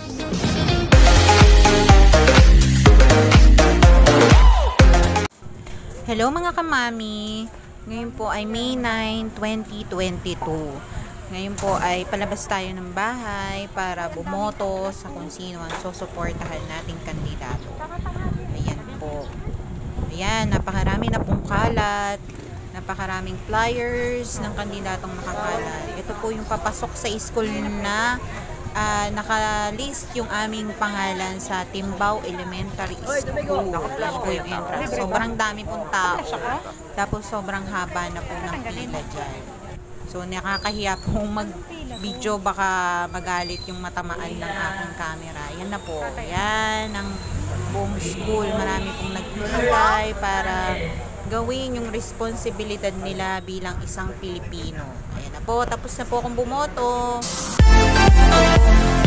Hello mga kamami! Ngayon po ay May 9, 2022. Ngayon po ay palabas tayo ng bahay para bumoto sa kung sino ang susuportahan nating kandidato. Ayan po. Ayan, napakarami na pong kalat. Napakaraming flyers ng kandidatong nakakalat. Ito po yung papasok sa school na nakalist yung aming pangalan sa Timbao Elementary School. Yan po yung entrance. Sobrang dami pong tao. Tapos sobrang haba na po ng pila dyan. So nakakahiya pong mag-video, baka magalit yung matamaan ng aking camera. Yan na po. Yan ang buong school. Marami pong nagtulay para gawin yung responsibilidad nila bilang isang Pilipino. Ayan na po. Tapos na po akong bumoto.